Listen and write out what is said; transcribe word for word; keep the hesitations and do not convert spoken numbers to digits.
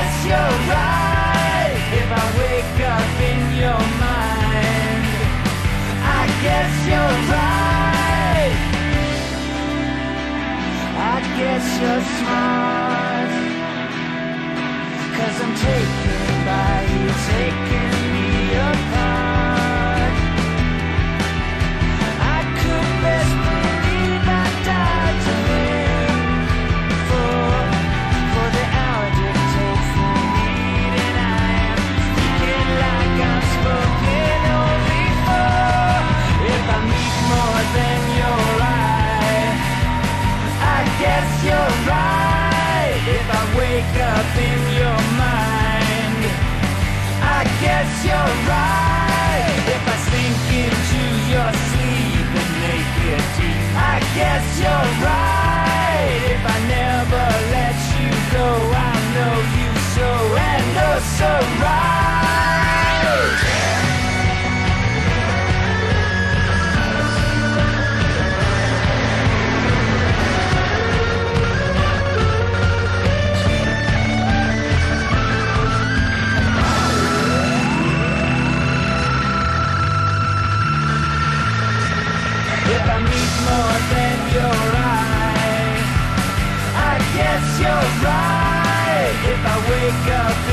guess you're right. If I wake up in your mind, I guess you're right. I guess you're smart, 'cause I'm taken by you, taking me apart. I could best believe I died to win for, for the hour dictate for meeting. I am speaking like I'm spoken only for. If I meet more than your eye, I guess you're right. If I wake up in your mind, I guess you're right. If I sink into your sleep and make it deep, I guess you're right. If I never let you go, I'll know you so and oh so right. If I meet more than your eye, I guess you're right. If I wake up